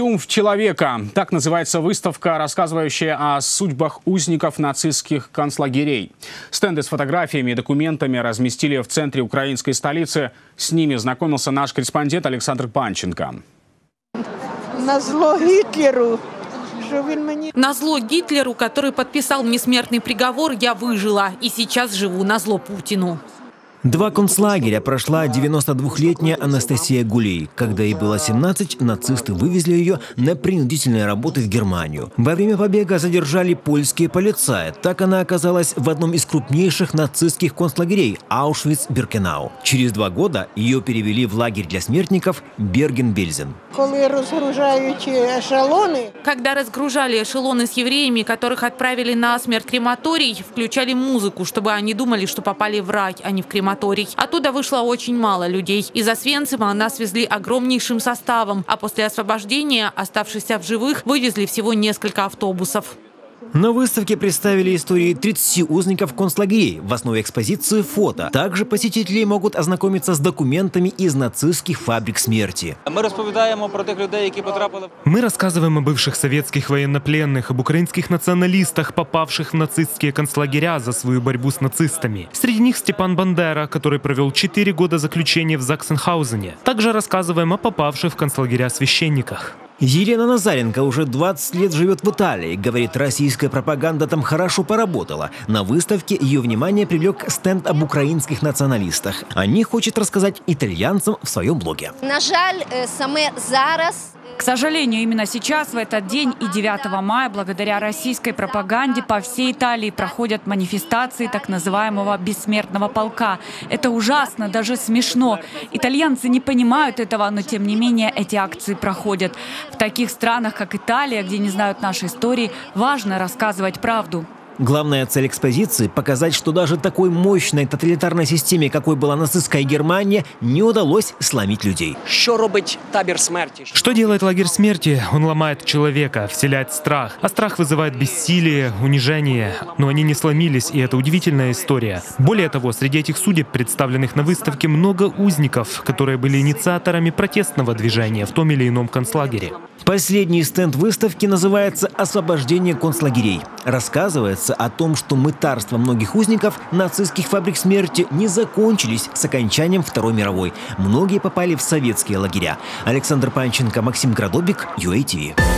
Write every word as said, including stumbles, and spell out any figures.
«Триумф человека». Так называется выставка, рассказывающая о судьбах узников нацистских концлагерей. Стенды с фотографиями и документами разместили в центре украинской столицы. С ними знакомился наш корреспондент Александр Панченко. Назло Гитлеру. Назло Гитлеру, который подписал мне смертный приговор, я выжила. И сейчас живу назло Путину. Два концлагеря прошла девяностодвухлетняя Анастасия Гулей. Когда ей было семнадцать, нацисты вывезли ее на принудительные работы в Германию. Во время побега задержали польские полицаи. Так она оказалась в одном из крупнейших нацистских концлагерей – Аушвиц-Биркенау. Через два года ее перевели в лагерь для смертников Берген-Бельзен. Когда разгружали эшелоны с евреями, которых отправили на смерть крематорий, включали музыку, чтобы они думали, что попали в рай, а не в крематорий. Оттуда вышло очень мало людей. Из Освенцима нас везли огромнейшим составом, а после освобождения оставшихся в живых вывезли всего несколько автобусов. На выставке представили истории тридцати узников концлагерей. В основе экспозиции фото. Также посетители могут ознакомиться с документами из нацистских фабрик смерти. Мы рассказываем про тех людей, которые потрапили. Мы рассказываем о бывших советских военнопленных, об украинских националистах, попавших в нацистские концлагеря за свою борьбу с нацистами. Среди них Степан Бандера, который провел четыре года заключения в Заксенхаузене. Также рассказываем о попавших в концлагеря священниках. Елена Назаренко уже двадцать лет живет в Италии. Говорит, российская пропаганда там хорошо поработала. На выставке ее внимание привлек стенд об украинских националистах. О них хочет рассказать итальянцам в своем блоге. На жаль, саме зараз... К сожалению, именно сейчас, в этот день и девятого мая, благодаря российской пропаганде, по всей Италии проходят манифестации так называемого «бессмертного полка». Это ужасно, даже смешно. Итальянцы не понимают этого, но тем не менее эти акции проходят. В таких странах, как Италия, где не знают нашей истории, важно рассказывать правду. Главная цель экспозиции – показать, что даже такой мощной тоталитарной системе, какой была нацистская Германия, не удалось сломить людей. Что делает лагерь смерти? Он ломает человека, вселяет страх. А страх вызывает бессилие, унижение. Но они не сломились, и это удивительная история. Более того, среди этих судеб, представленных на выставке, много узников, которые были инициаторами протестного движения в том или ином концлагере. Последний стенд выставки называется «Освобождение концлагерей». Рассказывается о том, что мытарства многих узников нацистских фабрик смерти не закончились с окончанием Второй мировой. Многие попали в советские лагеря. Александр Панченко, Максим Градобик, ю эй ти ви.